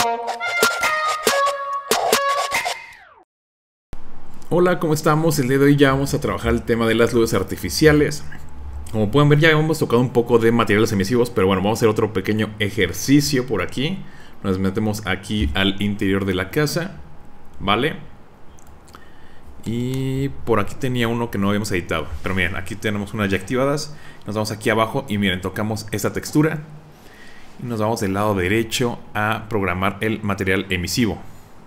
Hola, ¿cómo estamos? El día de hoy ya vamos a trabajar el tema de las luces artificiales. Como pueden ver, ya hemos tocado un poco de materiales emisivos, pero bueno, vamos a hacer otro pequeño ejercicio por aquí. Nos metemos aquí al interior de la casa, ¿vale? Y por aquí tenía uno que no habíamos editado, pero miren, aquí tenemos unas ya activadas. Nos vamos aquí abajo y miren, tocamos esta textura y nos vamos del lado derecho a programar el material emisivo.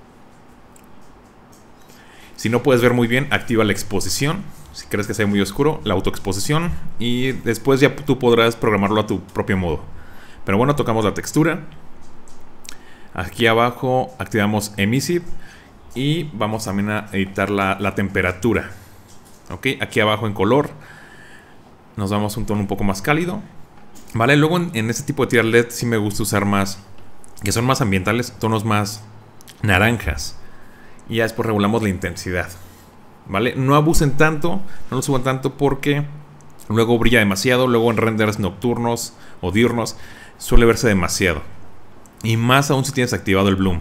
Si no puedes ver muy bien, activa la exposición. Si crees que sea muy oscuro, la autoexposición. Y después ya tú podrás programarlo a tu propio modo. Pero bueno, tocamos la textura. Aquí abajo activamos Emissive. Y vamos también a editar la temperatura. Ok, aquí abajo en color nos damos un tono un poco más cálido. Vale, luego en este tipo de tiras LED sí me gusta usar más, que son más ambientales, tonos más naranjas. Y ya después regulamos la intensidad, ¿vale? No abusen tanto, no lo suban tanto porque luego brilla demasiado. Luego en renders nocturnos o diurnos suele verse demasiado. Y más aún si tienes activado el bloom.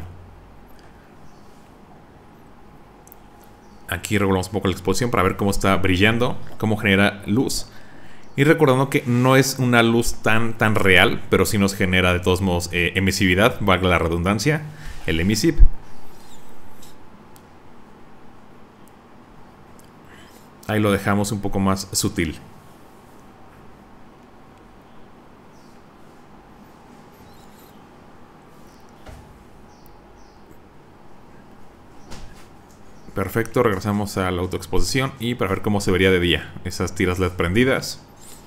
Aquí regulamos un poco la exposición para ver cómo está brillando, cómo genera luz. Y recordando que no es una luz tan real, pero sí nos genera de todos modos emisividad, valga la redundancia, el emissive. Ahí lo dejamos un poco más sutil. Perfecto, regresamos a la autoexposición y para ver cómo se vería de día. Esas tiras LED prendidas.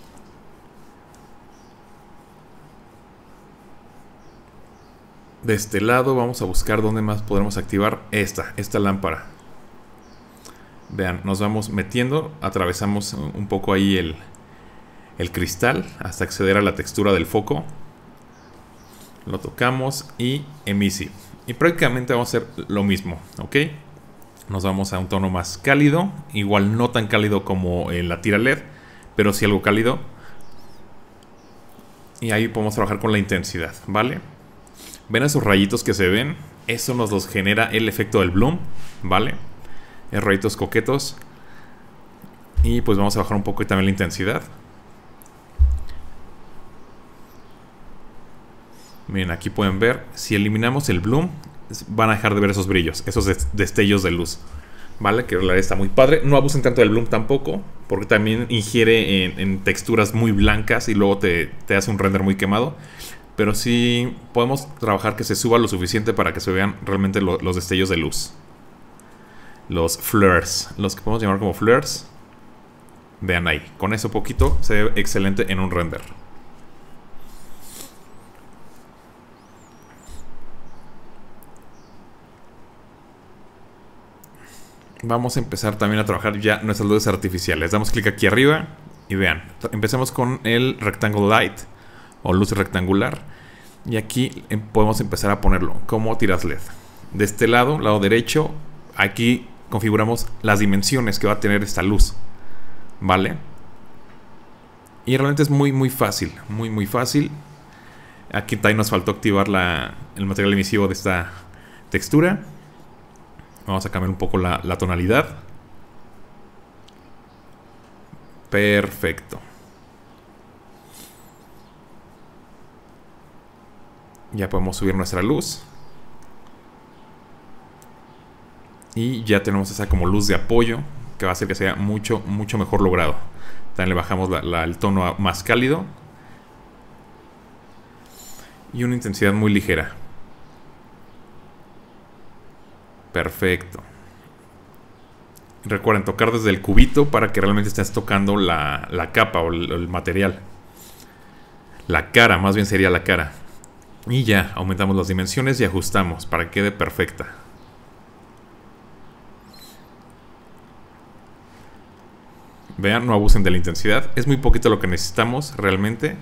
De este lado vamos a buscar dónde más podremos activar esta lámpara. Vean, nos vamos metiendo, atravesamos un poco ahí el cristal hasta acceder a la textura del foco. Lo tocamos y Emissive. Y prácticamente vamos a hacer lo mismo, ¿ok? Nos vamos a un tono más cálido, igual no tan cálido como la tira LED, pero sí algo cálido. Y ahí podemos trabajar con la intensidad, ¿vale? ¿Ven esos rayitos que se ven? Eso nos los genera el efecto del bloom, ¿vale? Rayitos coquetos. Y pues vamos a bajar un poco también la intensidad. Miren, aquí pueden ver, si eliminamos el bloom, van a dejar de ver esos brillos, esos destellos de luz, ¿vale? Que la verdad está muy padre. No abusen tanto del bloom tampoco, porque también ingiere en texturas muy blancas y luego te hace un render muy quemado. Pero sí podemos trabajar que se suba lo suficiente para que se vean realmente los destellos de luz. Los flares, los que podemos llamar como flares. Vean ahí, con eso poquito se ve excelente en un render. Vamos a empezar también a trabajar ya nuestras luces artificiales. Damos clic aquí arriba y vean, empecemos con el Rectangle Light o luz rectangular. Y aquí podemos empezar a ponerlo como tiras LED. De este lado derecho, aquí configuramos las dimensiones que va a tener esta luz, ¿vale? Y realmente es muy fácil, muy fácil. Aquí también nos faltó activar el material emisivo de esta textura. Vamos a cambiar un poco la tonalidad. Perfecto. Ya podemos subir nuestra luz. Y ya tenemos esa como luz de apoyo, que va a hacer que sea mucho mejor logrado. También le bajamos el tono más cálido. Y una intensidad muy ligera. Perfecto. Recuerden tocar desde el cubito para que realmente estés tocando la capa o el material. La cara, más bien sería la cara. Y ya, aumentamos las dimensiones y ajustamos para que quede perfecta. Vean, no abusen de la intensidad. Es muy poquito lo que necesitamos realmente.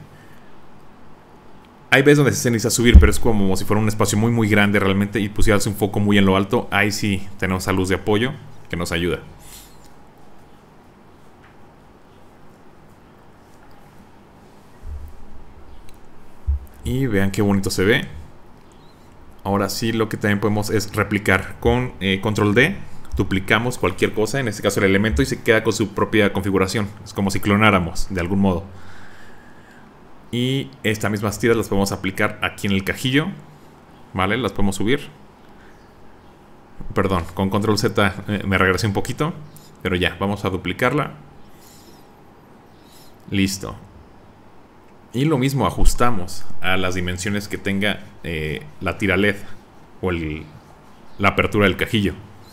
Hay veces donde se necesita subir, pero es como si fuera un espacio muy grande realmente y pusieras un foco muy en lo alto. Ahí sí tenemos esa luz de apoyo que nos ayuda. Y vean qué bonito se ve. Ahora sí, lo que también podemos es replicar con control D. Duplicamos cualquier cosa, en este caso el elemento, y se queda con su propia configuración. Es como si clonáramos de algún modo. Y estas mismas tiras las podemos aplicar aquí en el cajillo. Vale, las podemos subir. Perdón, con control Z me regresé un poquito. Pero ya, vamos a duplicarla. Listo. Y lo mismo, ajustamos a las dimensiones que tenga la tira LED o la apertura del cajillo.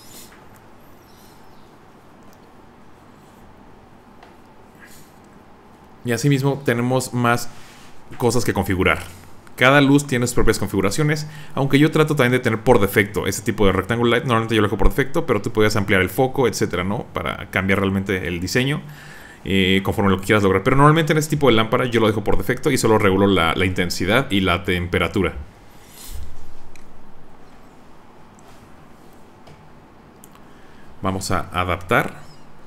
Y asimismo tenemos más cosas que configurar. Cada luz tiene sus propias configuraciones, aunque yo trato también de tener por defecto ese tipo de rectangle light. Normalmente yo lo dejo por defecto, pero tú puedes ampliar el foco, etcétera, ¿no? Para cambiar realmente el diseño conforme lo que quieras lograr. Pero normalmente en este tipo de lámpara yo lo dejo por defecto y solo regulo la intensidad y la temperatura. Vamos a adaptar.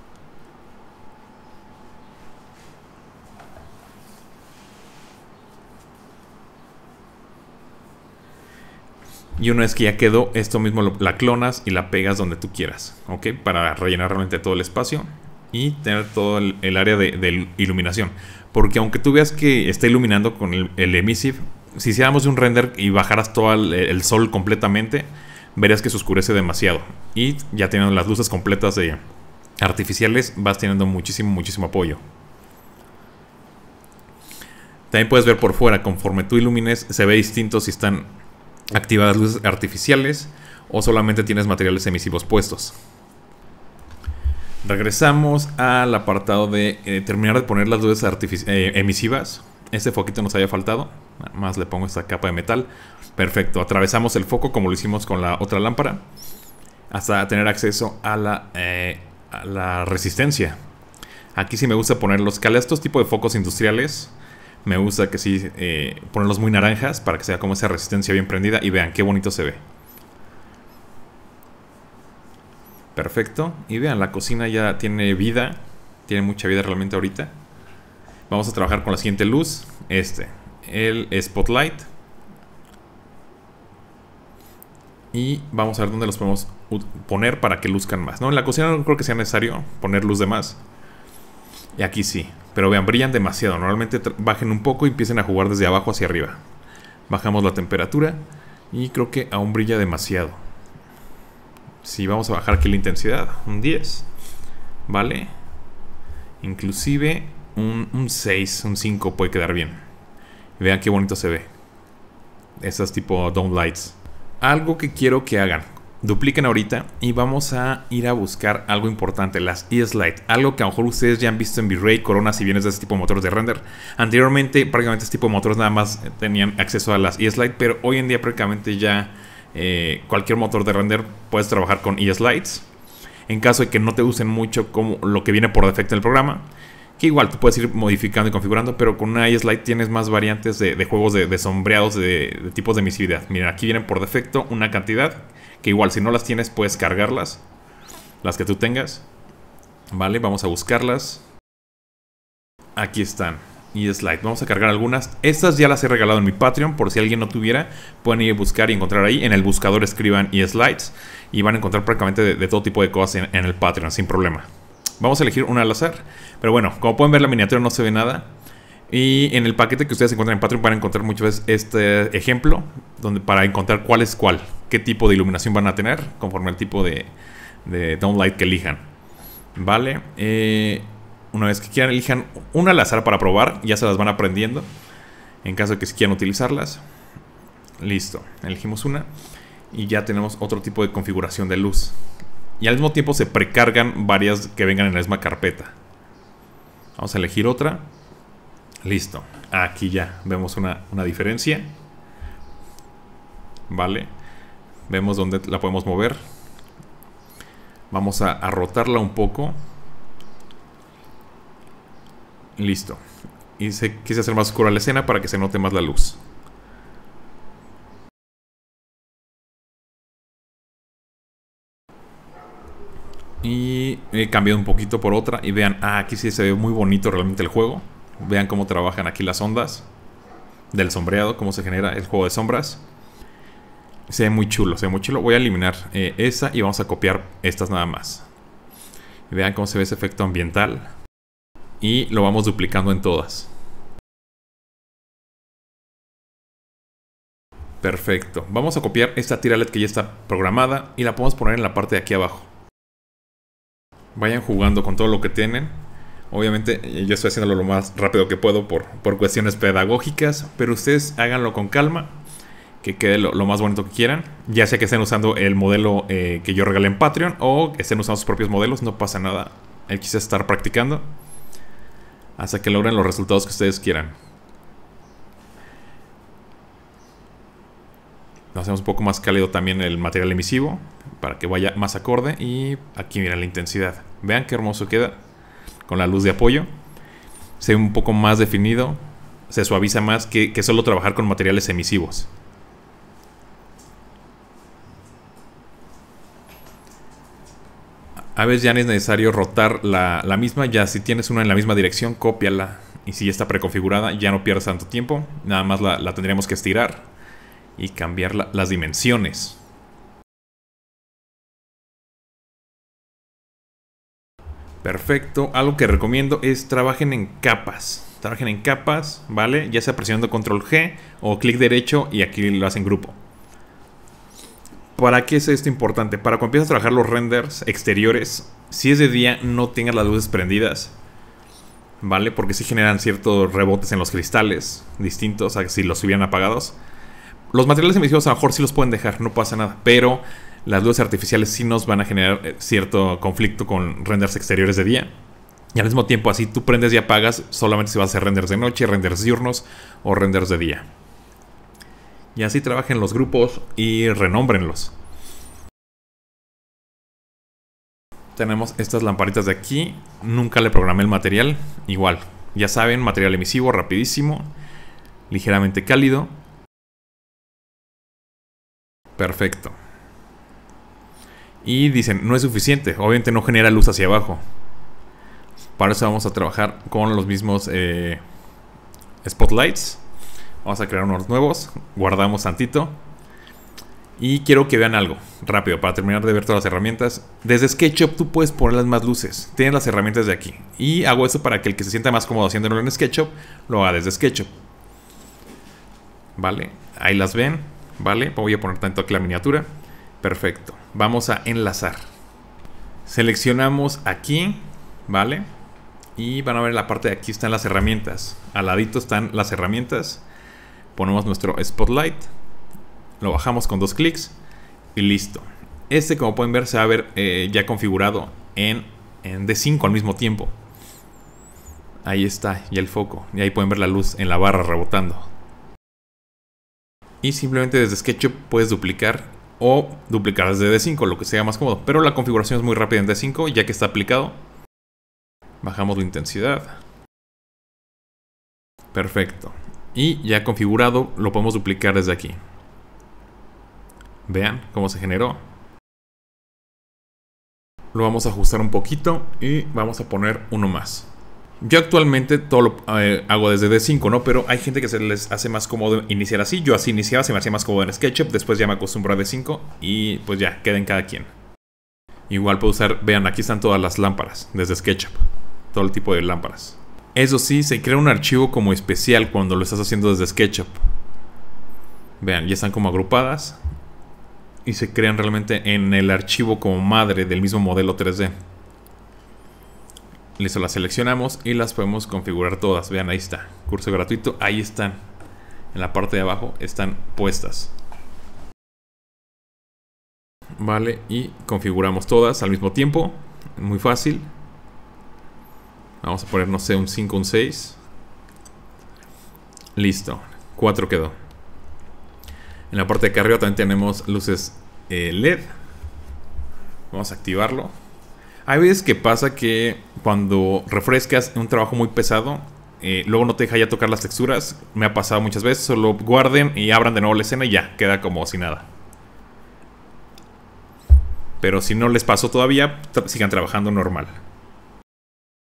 Y una vez que ya quedó, esto mismo la clonas y la pegas donde tú quieras, ¿ok? Para rellenar realmente todo el espacio y tener todo el área de iluminación. Porque aunque tú veas que está iluminando con el emissive, si hiciéramos un render y bajaras todo el sol completamente, verías que se oscurece demasiado. Y ya teniendo las luces completas artificiales, vas teniendo muchísimo apoyo. También puedes ver por fuera, conforme tú ilumines, se ve distinto si están activadas luces artificiales o solamente tienes materiales emisivos puestos. Regresamos al apartado de terminar de poner las luces emisivas. Este foquito nos había faltado. Nada más le pongo esta capa de metal. Perfecto, atravesamos el foco como lo hicimos con la otra lámpara hasta tener acceso a la resistencia. Aquí sí me gusta ponerlos, que a estos tipos de focos industriales me gusta que sí ponerlos muy naranjas para que sea como esa resistencia bien prendida. Y vean qué bonito se ve. Perfecto. Y vean, la cocina ya tiene vida. Tiene mucha vida realmente ahorita. Vamos a trabajar con la siguiente luz. El spotlight. Y vamos a ver dónde los podemos poner para que luzcan más, ¿no? En la cocina no creo que sea necesario poner luz de más. Y aquí sí. Pero vean, brillan demasiado. Normalmente bajen un poco y empiecen a jugar desde abajo hacia arriba. Bajamos la temperatura y creo que aún brilla demasiado. Sí, vamos a bajar aquí la intensidad. Un 10. Vale. Inclusive un 6, un 5 puede quedar bien. Vean qué bonito se ve. Estas tipo dome lights. Algo que quiero que hagan. Dupliquen ahorita y vamos a ir a buscar algo importante, las E-Slide. Algo que a lo mejor ustedes ya han visto en V-Ray, Corona, si vienes de este tipo de motores de render. Anteriormente prácticamente este tipo de motores nada más tenían acceso a las E-Slide, pero hoy en día prácticamente ya cualquier motor de render puedes trabajar con E-Slides. En caso de que no te usen mucho como lo que viene por defecto en el programa, que igual tú puedes ir modificando y configurando, pero con una E-Slide tienes más variantes de juegos de sombreados, de tipos de emisividad. Miren, aquí vienen por defecto una cantidad que igual si no las tienes puedes cargarlas, las que tú tengas. Vale, vamos a buscarlas. Aquí están, E-Slide. Vamos a cargar algunas. Estas ya las he regalado en mi Patreon, por si alguien no tuviera, pueden ir a buscar y encontrar ahí. En el buscador escriban E-Slides y van a encontrar prácticamente de todo tipo de cosas en el Patreon, sin problema. Vamos a elegir una al azar. Pero bueno, como pueden ver, la miniatura no se ve nada. Y en el paquete que ustedes encuentran en Patreon van a encontrar muchas veces este ejemplo, donde para encontrar cuál es cuál, qué tipo de iluminación van a tener, conforme al tipo de downlight que elijan. Vale, una vez que quieran, elijan una al azar para probar, ya se las van aprendiendo. En caso de que quieran utilizarlas. Listo, elegimos una. Y ya tenemos otro tipo de configuración de luz. Y al mismo tiempo se precargan varias que vengan en la misma carpeta. Vamos a elegir otra. Listo, aquí ya vemos una diferencia. Vale, vemos dónde la podemos mover. Vamos a rotarla un poco. Listo. Y quise hacer más oscura la escena para que se note más la luz. Y he cambiado un poquito por otra. Y vean, aquí sí se ve muy bonito realmente el juego. Vean cómo trabajan aquí las ondas del sombreado, cómo se genera el juego de sombras. Se ve muy chulo, se ve muy chulo. Voy a eliminar esa y vamos a copiar estas nada más. Y vean cómo se ve ese efecto ambiental. Y lo vamos duplicando en todas. Perfecto. Vamos a copiar esta tira LED que ya está programada y la podemos poner en la parte de aquí abajo. Vayan jugando con todo lo que tienen. Obviamente yo estoy haciéndolo lo más rápido que puedo por cuestiones pedagógicas, pero ustedes háganlo con calma, que quede lo más bonito que quieran. Ya sea que estén usando el modelo que yo regalé en Patreon o que estén usando sus propios modelos, no pasa nada. Hay que estar practicando hasta que logren los resultados que ustedes quieran. Hacemos un poco más cálido también el material emisivo para que vaya más acorde. Y aquí miren la intensidad. Vean qué hermoso queda con la luz de apoyo. Se ve un poco más definido. Se suaviza más que solo trabajar con materiales emisivos. A veces ya no es necesario rotar la misma. Ya si tienes una en la misma dirección, cópiala. Y si ya está preconfigurada, ya no pierdas tanto tiempo. Nada más la tendríamos que estirar y cambiar las dimensiones. Perfecto. Algo que recomiendo es trabajen en capas. Trabajen en capas, ¿vale? Ya sea presionando control G o clic derecho y aquí lo hacen grupo. ¿Para qué es esto importante? Para cuando empiezas a trabajar los renders exteriores, si es de día, no tengas las luces prendidas, ¿vale? Porque si generan ciertos rebotes en los cristales distintos a si los hubieran apagados. Los materiales emisivos a lo mejor sí los pueden dejar, no pasa nada. Pero las luces artificiales sí nos van a generar cierto conflicto con renders exteriores de día. Y al mismo tiempo así tú prendes y apagas solamente si vas a hacer renders de noche, renders diurnos o renders de día. Y así trabajen los grupos y renómbrenlos. Tenemos estas lamparitas de aquí. Nunca le programé el material. Igual, ya saben, material emisivo, rapidísimo, ligeramente cálido. Perfecto. Y dicen, no es suficiente. Obviamente no genera luz hacia abajo. Para eso vamos a trabajar con los mismos spotlights. Vamos a crear unos nuevos. Guardamos tantito. Y quiero que vean algo rápido para terminar de ver todas las herramientas. Desde SketchUp tú puedes ponerles más luces. Tienes las herramientas de aquí. Y hago eso para que el que se sienta más cómodo haciéndolo en SketchUp lo haga desde SketchUp. Vale, ahí las ven. Vale, voy a poner tanto aquí la miniatura. Perfecto, vamos a enlazar. Seleccionamos aquí, ¿vale? Y van a ver en la parte de aquí están las herramientas. Al ladito están las herramientas. Ponemos nuestro spotlight. Lo bajamos con 2 clics. Y listo. Este, como pueden ver, se va a ver ya configurado en D5 al mismo tiempo. Ahí está, ya el foco. Y ahí pueden ver la luz en la barra rebotando. Y simplemente desde SketchUp puedes duplicar o duplicar desde D5, lo que sea más cómodo. Pero la configuración es muy rápida en D5, ya que está aplicado. Bajamos la intensidad. Perfecto. Y ya configurado, lo podemos duplicar desde aquí. Vean cómo se generó. Lo vamos a ajustar un poquito y vamos a poner uno más. Yo actualmente todo lo hago desde D5, ¿no? Pero hay gente que se les hace más cómodo iniciar así. Yo así iniciaba, se me hacía más cómodo en SketchUp. Después ya me acostumbro a D5 y pues ya, queda en cada quien. Igual puedo usar, vean, aquí están todas las lámparas desde SketchUp. Todo el tipo de lámparas. Eso sí, se crea un archivo como especial cuando lo estás haciendo desde SketchUp. Vean, ya están como agrupadas. Y se crean realmente en el archivo como madre del mismo modelo 3D. Listo, las seleccionamos y las podemos configurar todas. Vean, ahí está, curso gratuito, ahí están. En la parte de abajo están puestas. Vale, y configuramos todas al mismo tiempo. Muy fácil. Vamos a poner, no sé, un 5, un 6. Listo, 4 quedó. En la parte de acá arriba también tenemos luces LED. Vamos a activarlo. Hay veces que pasa que cuando refrescas un trabajo muy pesado, luego no te deja ya tocar las texturas. Me ha pasado muchas veces. Solo guarden y abran de nuevo la escena y ya, queda como si nada. Pero si no les pasó todavía, sigan trabajando normal.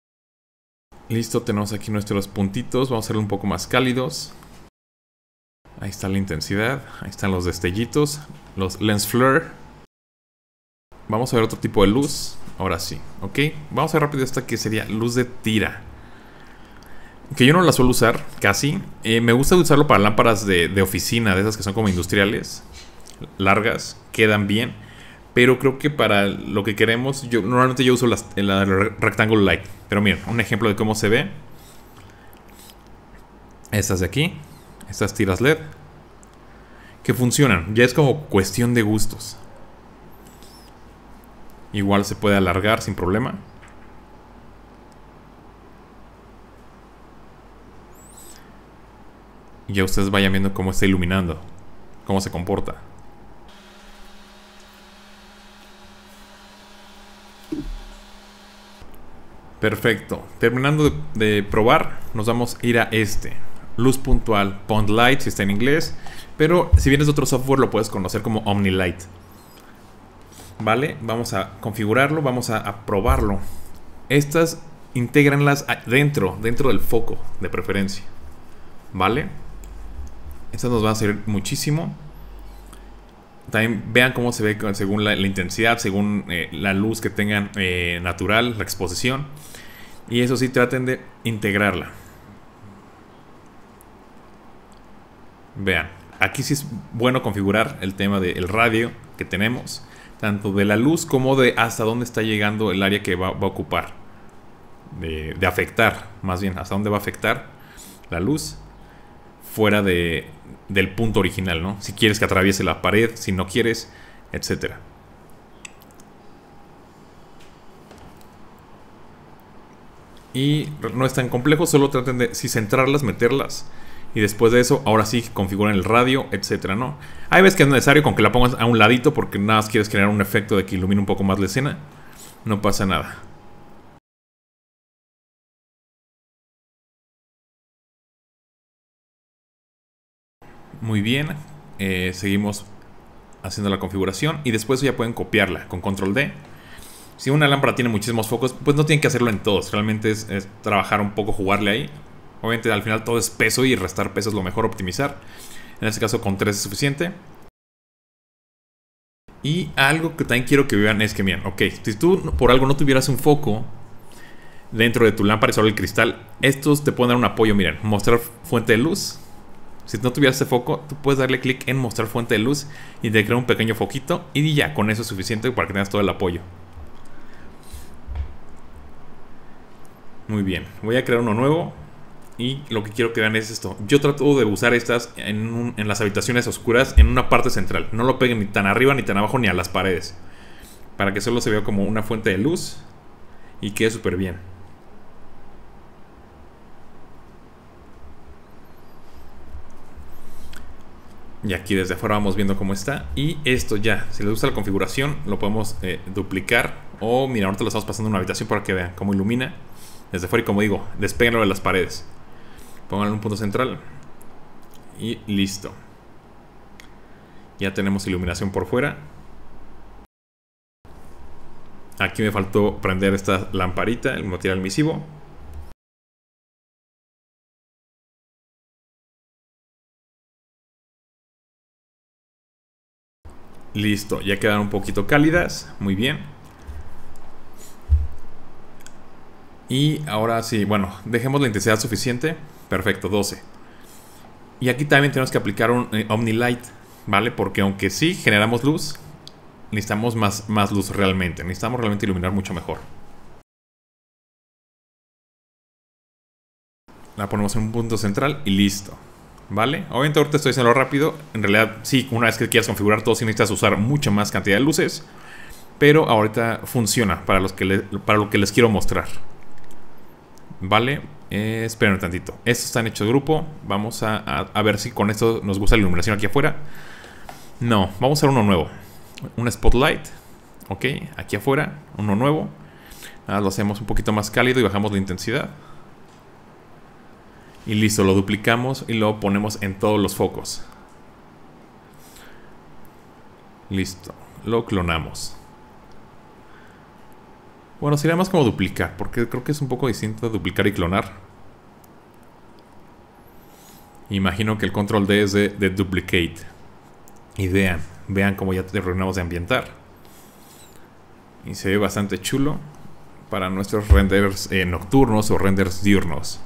Listo, tenemos aquí nuestros puntitos. Vamos a hacerlo un poco más cálidos. Ahí está la intensidad. Ahí están los destellitos. Los lens flare. Vamos a ver otro tipo de luz. Ahora sí, ok. Vamos a ver rápido esta que sería luz de tira. Que yo no la suelo usar casi. Me gusta usarlo para lámparas de oficina, de esas que son como industriales, largas, quedan bien. Pero creo que para lo que queremos, normalmente yo uso la Rectangle Light. Pero miren, un ejemplo de cómo se ve. Estas de aquí, estas tiras LED, que funcionan. Ya es como cuestión de gustos. Igual se puede alargar sin problema. Y ya ustedes vayan viendo cómo está iluminando, cómo se comporta. Perfecto. Terminando de probar, nos vamos a ir a este. Luz puntual, Pond Light, si está en inglés. Pero si vienes de otro software, lo puedes conocer como OmniLight. Vale, vamos a configurarlo, vamos a probarlo. Estas, intégranlas dentro del foco, de preferencia. Vale. Estas nos van a servir muchísimo. También vean cómo se ve según la intensidad, según la luz que tengan natural, la exposición. Y eso sí, traten de integrarla. Vean, aquí sí es bueno configurar el tema del radio que tenemos, tanto de la luz como de hasta dónde está llegando el área que va a ocupar. De afectar, más bien, hasta dónde va a afectar la luz fuera del punto original, ¿no? Si quieres que atraviese la pared, si no quieres, etcétera. Y no es tan complejo, solo traten de centrarlas, meterlas. Y después de eso, ahora sí configuran el radio, etcétera, ¿no? Hay veces que es necesario con que la pongas a un ladito porque nada más quieres crear un efecto de que ilumine un poco más la escena. No pasa nada. Muy bien, seguimos haciendo la configuración y después ya pueden copiarla con control D. Si una lámpara tiene muchísimos focos, pues no tienen que hacerlo en todos. Realmente es trabajar un poco, jugarle ahí. Obviamente al final todo es peso y restar peso es lo mejor, optimizar. En este caso con 3 es suficiente. Y algo que también quiero que vean es que, miren, ok, si tú por algo no tuvieras un foco dentro de tu lámpara y solo el cristal, estos te pueden dar un apoyo. Miren, mostrar fuente de luz. Si no tuvieras este foco, tú puedes darle clic en mostrar fuente de luz y te crea un pequeño foquito y ya, con eso es suficiente para que tengas todo el apoyo. Muy bien, voy a crear uno nuevo y lo que quiero que vean es esto. Yo trato de usar estas en las habitaciones oscuras en una parte central. No lo peguen ni tan arriba ni tan abajo ni a las paredes, para que solo se vea como una fuente de luz y quede súper bien. Y aquí desde afuera vamos viendo cómo está. Y esto ya, si les gusta la configuración, lo podemos duplicar. O mira, ahorita lo estamos pasando en una habitación para que vean cómo ilumina desde fuera. Y como digo, despéguenlo de las paredes. Pónganle un punto central. Y listo. Ya tenemos iluminación por fuera. Aquí me faltó prender esta lamparita, el material emisivo. Listo, ya quedan un poquito cálidas. Muy bien. Y ahora sí, bueno, dejemos la intensidad suficiente. Perfecto, 12. Y aquí también tenemos que aplicar un OmniLight, ¿vale? Porque aunque sí generamos luz, necesitamos más luz realmente. Necesitamos realmente iluminar mucho mejor. La ponemos en un punto central y listo. ¿Vale? Obviamente ahorita estoy haciendo rápido. En realidad, sí, una vez que quieras configurar todo, sí necesitas usar mucha más cantidad de luces. Pero ahorita funciona para lo que les quiero mostrar. ¿Vale? Esperen un tantito. Estos están hechos de grupo. Vamos a ver si con esto nos gusta la iluminación aquí afuera. No, vamos a hacer uno nuevo. Un spotlight. Ok, aquí afuera, uno nuevo. Ahora lo hacemos un poquito más cálido y bajamos la intensidad. Y listo, lo duplicamos y lo ponemos en todos los focos. Listo, lo clonamos. Bueno, sería más como duplicar, porque creo que es un poco distinto de duplicar y clonar. Imagino que el control D es de duplicate. Y vean cómo ya terminamos de ambientar. Y se ve bastante chulo para nuestros renders nocturnos o renders diurnos.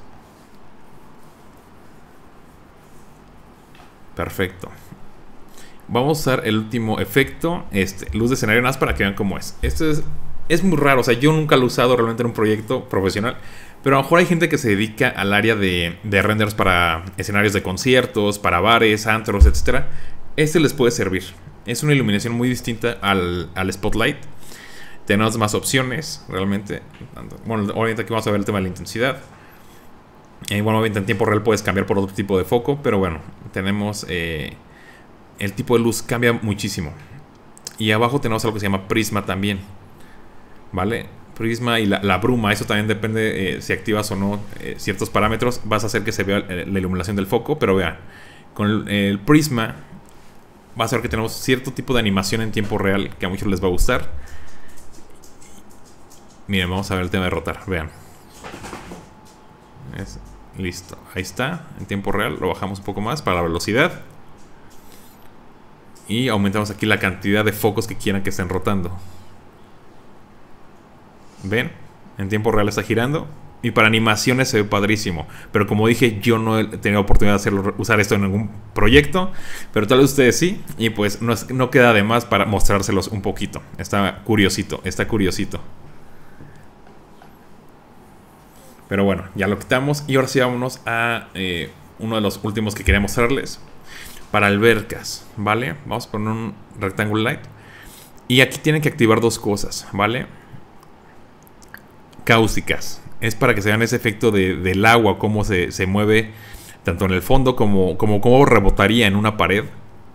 Perfecto. Vamos a usar el último efecto, luz de escenario, nada más para que vean cómo es. Esto es muy raro, o sea, yo nunca lo he usado realmente en un proyecto profesional. Pero a lo mejor hay gente que se dedica al área de renders para escenarios de conciertos, para bares, antros, etc. Este les puede servir. Es una iluminación muy distinta al Spotlight. Tenemos más opciones, realmente. Bueno, ahorita aquí vamos a ver el tema de la intensidad. Igualmente en tiempo real puedes cambiar por otro tipo de foco. Pero bueno, tenemos... el tipo de luz cambia muchísimo. Y abajo tenemos algo que se llama prisma también. ¿Vale? Prisma y la bruma, eso también depende si activas o no ciertos parámetros. Vas a hacer que se vea la iluminación del foco. Pero vean, con el prisma vas a ver que tenemos cierto tipo de animación en tiempo real que a muchos les va a gustar. Miren, vamos a ver el tema de rotar, vean. Listo, ahí está, en tiempo real. Lo bajamos un poco más para la velocidad. Y aumentamos aquí la cantidad de focos que quieran que estén rotando. ¿Ven? En tiempo real está girando. Y para animaciones se ve padrísimo. Pero como dije, yo no he tenido oportunidad de usar esto en ningún proyecto. Pero tal vez ustedes sí. Y pues no queda de más para mostrárselos un poquito. Está curiosito, está curiosito. Pero bueno, ya lo quitamos. Y ahora sí vámonos a uno de los últimos que quería mostrarles. Para albercas, ¿vale? Vamos a poner un rectangle light. Y aquí tienen que activar dos cosas, ¿vale? Cáusticas. Es para que se vean ese efecto del agua, cómo se mueve tanto en el fondo como cómo rebotaría en una pared.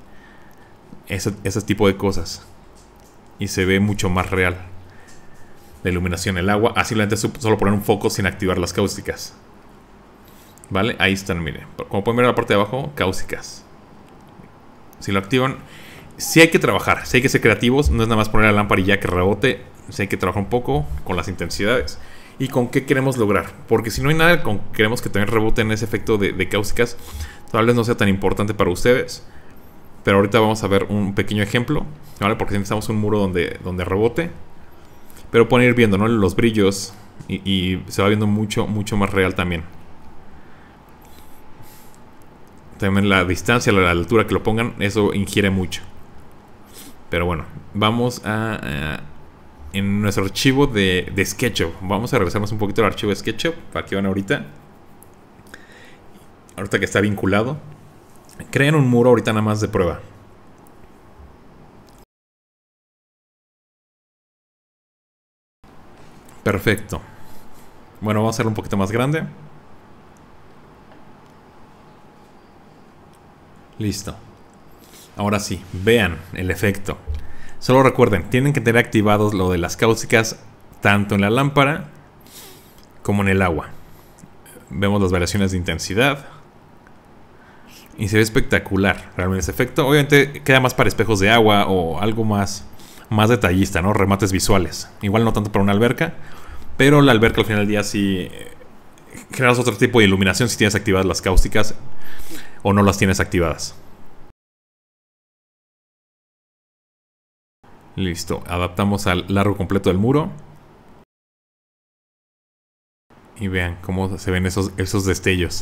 Ese tipo de cosas. Y se ve mucho más real. La iluminación, el agua. Así simplemente solo poner un foco sin activar las cáusticas. ¿Vale? Ahí están, miren. Como pueden ver en la parte de abajo, cáusticas. Si lo activan, sí hay que trabajar, sí hay que ser creativos. No es nada más poner la lámpara y ya que rebote. Sí hay que trabajar un poco con las intensidades y con qué queremos lograr. Porque si no hay nada con queremos que también rebote en ese efecto de cáusticas, tal vez no sea tan importante para ustedes. Pero ahorita vamos a ver un pequeño ejemplo, ¿vale? Porque necesitamos un muro donde rebote. Pero pueden ir viendo, ¿no? Los brillos y se va viendo mucho más real también. También la distancia, la altura que lo pongan, eso ingiere mucho. Pero bueno, vamos a en nuestro archivo de SketchUp. Vamos a regresarnos un poquito al archivo de SketchUp para que vean ahorita. Ahorita que está vinculado. Creen un muro ahorita nada más de prueba. Perfecto. Bueno, vamos a hacerlo un poquito más grande. Listo. Ahora sí, vean el efecto. Solo recuerden, tienen que tener activados lo de las cáusticas tanto en la lámpara como en el agua. Vemos las variaciones de intensidad. Y se ve espectacular realmente ese efecto. Obviamente queda más para espejos de agua o algo más detallista, ¿no? Remates visuales. Igual no tanto para una alberca. Pero la alberca al final del día sí generas otro tipo de iluminación si tienes activadas las cáusticas o no las tienes activadas. Listo, adaptamos al largo completo del muro. Y vean cómo se ven esos destellos.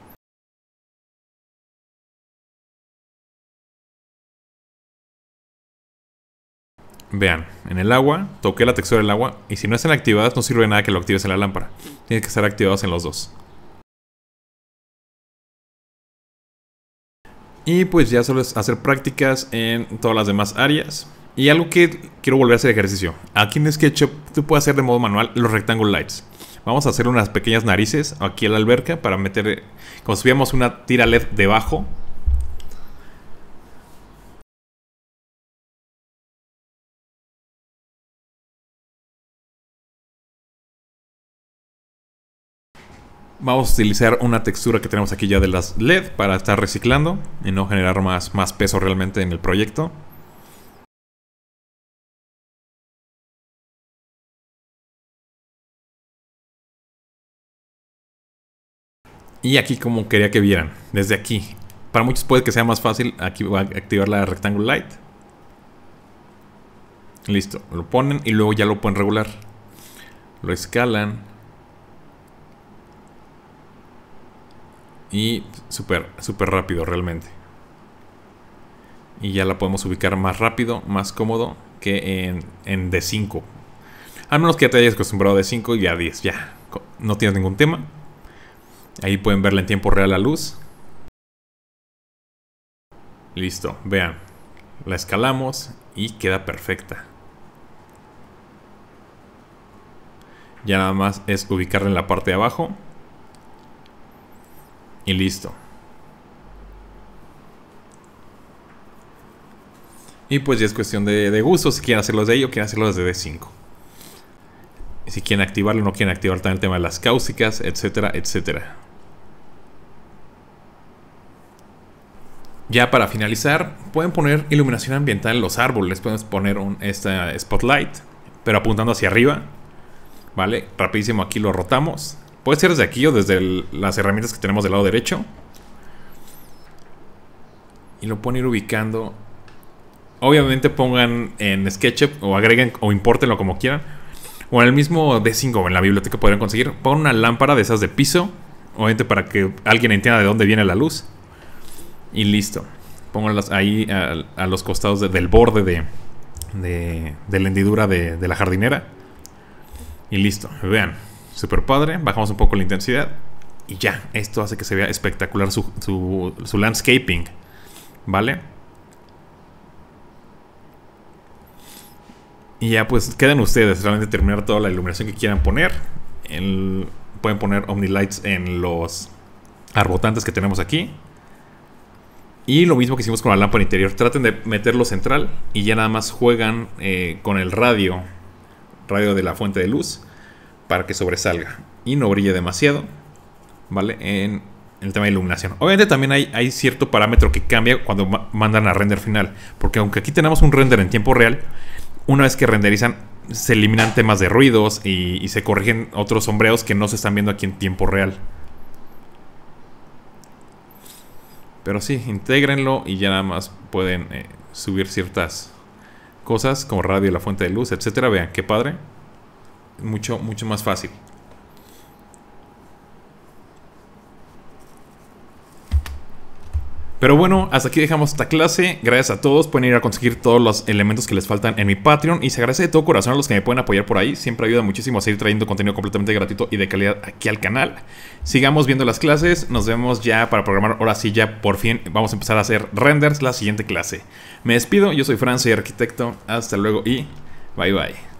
Vean, en el agua, toqué la textura del agua. Y si no están activadas, no sirve de nada que lo actives en la lámpara. Tienen que estar activados en los dos. Y pues ya solo es hacer prácticas en todas las demás áreas. Y algo que quiero volver a hacer ejercicio. Aquí en SketchUp tú puedes hacer de modo manual los rectangle lights. Vamos a hacer unas pequeñas narices aquí en la alberca para meter, como si tuviéramos una tira LED debajo. Vamos a utilizar una textura que tenemos aquí ya de las LED para estar reciclando y no generar más peso realmente en el proyecto. Y aquí como quería que vieran, desde aquí. Para muchos puede que sea más fácil. Aquí va a activar la Rectangle Light. Listo, lo ponen y luego ya lo pueden regular. Lo escalan. Y súper rápido realmente. Y ya la podemos ubicar más rápido, más cómodo que en D5. Al menos que ya te hayas acostumbrado a D5 y a 10 ya. No tienes ningún tema. Ahí pueden verla en tiempo real la luz. Listo, vean. La escalamos y queda perfecta. Ya nada más es ubicarla en la parte de abajo. Y listo. Y pues ya es cuestión de gusto. Si quieren hacerlo de ahí o quieren hacerlo desde D5. Si quieren activarlo o no quieren activar también el tema de las cáusticas, etcétera, etcétera. Ya para finalizar, pueden poner iluminación ambiental en los árboles. Pueden poner esta spotlight, pero apuntando hacia arriba. Vale, rapidísimo aquí lo rotamos. Puede ser desde aquí o desde las herramientas que tenemos del lado derecho. Y lo pueden ir ubicando. Obviamente pongan en SketchUp o agreguen o impórtenlo como quieran. O en el mismo D5 o en la biblioteca podrían conseguir. Pongan una lámpara de esas de piso. Obviamente para que alguien entienda de dónde viene la luz. Y listo. Pónganlas ahí a los costados del borde de la hendidura de la jardinera. Y listo. Vean. Súper padre. Bajamos un poco la intensidad. Y ya. Esto hace que se vea espectacular su landscaping. ¿Vale? Y ya pues quedan ustedes realmente terminar toda la iluminación que quieran poner. Pueden poner OmniLights en los arbotantes que tenemos aquí. Y lo mismo que hicimos con la lámpara interior. Traten de meterlo central y ya nada más juegan con el radio de la fuente de luz para que sobresalga y no brille demasiado, ¿vale? En el tema de iluminación. Obviamente también hay cierto parámetro que cambia cuando mandan a render final. Porque aunque aquí tenemos un render en tiempo real, una vez que renderizan se eliminan temas de ruidos y se corrigen otros sombreos que no se están viendo aquí en tiempo real. Pero sí, intégrenlo y ya nada más pueden subir ciertas cosas como radio, la fuente de luz, etcétera. Vean, qué padre. Mucho más fácil. Pero bueno, hasta aquí dejamos esta clase. Gracias a todos. Pueden ir a conseguir todos los elementos que les faltan en mi Patreon. Y se agradece de todo corazón a los que me pueden apoyar por ahí. Siempre ayuda muchísimo a seguir trayendo contenido completamente gratuito y de calidad aquí al canal. Sigamos viendo las clases. Nos vemos ya para programar. Ahora sí, ya por fin vamos a empezar a hacer renders la siguiente clase. Me despido. Yo soy Fran, soy arquitecto. Hasta luego y bye bye.